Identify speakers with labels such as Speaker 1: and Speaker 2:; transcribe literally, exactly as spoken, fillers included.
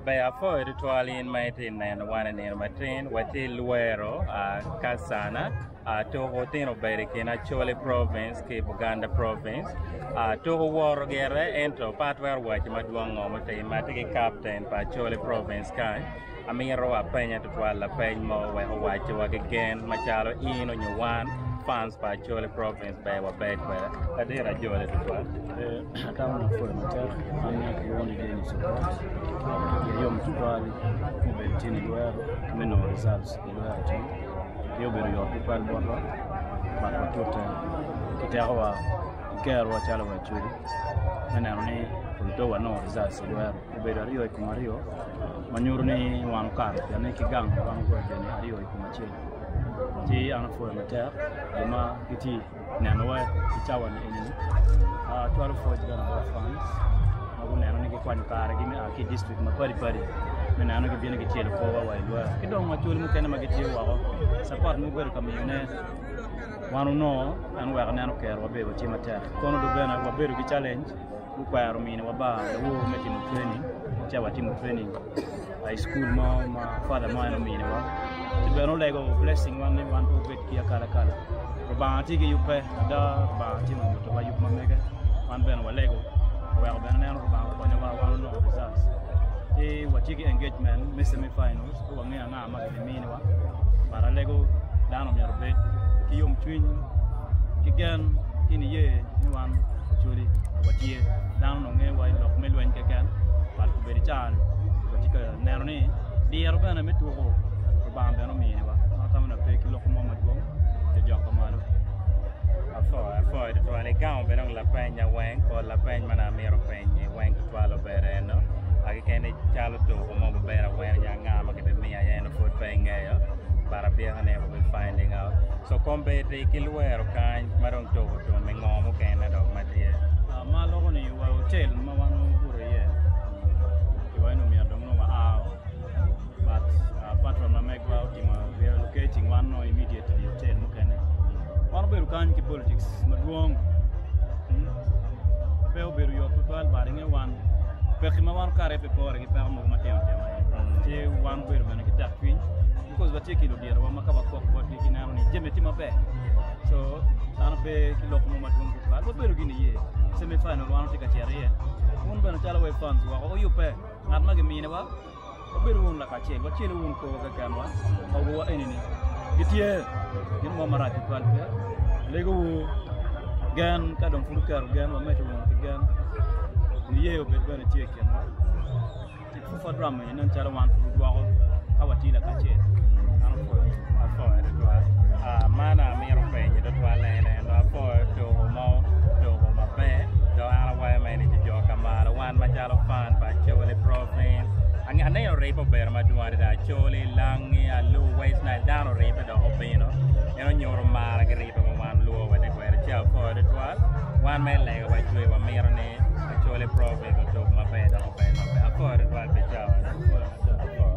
Speaker 1: Bea for the twalin maitin and one and in Martin, Wati Luweero, Kasana, Toho Tino Berikin, ACHOLI Province, Buganda Province, Toho Warogere, Ento, Patware Watch, Madwang, Matiki Captain, ACHOLI Province, Kai, Amiro, a Pena to Twala, Penmo, where Hawaii work again, Machalo, in on your one. Fans by ACHOLI Province by our bed where I did a jolly to one.
Speaker 2: I don't know for the matter, I'm not the only Denis support. Young to Bali, Bentin, Mino results in where to you be your people, but what to tell Kitawa, Care what Chalawa Churi, and I only do no results in where Rio Kumario, Manurni, one car, Yanaki Gang, one word, and Rio Kumachi. Ti ana for matter dema kiti nanoa kichawa ni enyi ah twelve for the number funds magu nano ni kwa nkara gimi aki district mapari pari nano ke biene ke chelo ko wa wa lwa kidong ma chul mu kene magiti wa support mu ber kam yene wanu no an wa nano kero wa be wa ti matter kono do bena wa beru ki challenge ku kwa romine wa ba wo meti mu training chawa ti mu training high school ma ma father ma no mine wa Beno lego blessing one one to bit kia kala kala. Robanti ki yupe da robanti no to wa yup mamega. One beno wa lego. Well beno na robanti kwa nyawa wa no results. E watiki engagement me semi finals ko wangi na ma ke mini wa. Para lego dano mi robet ki yum twin ki gan kini ye ni wan churi watie dano no nge wa lok me lwen ke kan. Par ko beri chan watika nero ni di robana me to ko. Bambe no mini wa atamna pe ki lokko mama dum te jokko malo afo afo de to ale gaon be non la pegna wen ko la pegna mana mero pegna wen to alo bereno agi kene chalo to ko mo bera wen ya ngama ke be mia ya no foot pegna yo para be hane we finding out so kombe de ki Luweero kan maron to to me ngomo kene do matie ma logo ni wa hotel ma wanu bure ye wa no mi adom no ma a but apart from make out we are locating one no immediately hotel mukene one beru kan ki politics maduong peu beru yo total baringe one perima one kare pe por ki per mo matem tem te one beru bana ki tapin because what take kilo dia wa makaba ko ko ki na ni jemeti mabe so ana pe kilo ko maduong total bo beru gini ye semi final one tika tiare un bana chala way fans wa o yupe ngat magi mine ba Berun la kacil, kacil un ko gaganwa, au wa ini ni. Gitie, ini mau marati palpia. Lego gan kadang fulkar gan wa metu gan. Niye obet ban tie kenwa. Tifu fa drama ini cara wan fulu dua ko kawati la kacil. Afo, afo itu ah mana mi rope ni do twala ene afo to mo to ma pe do ala wa mai ni jo kamara wan ma jalo fan ba ACHOLI Province. Ang anay no rape ber maduari da ACHOLI langi alu waste na down rape da opino eno nyoro mara ke rape mo wan luo wa de kwere cha for the twal wan me le wa jwe wa mero ne ACHOLI Province to ma be da opino for the twal be cha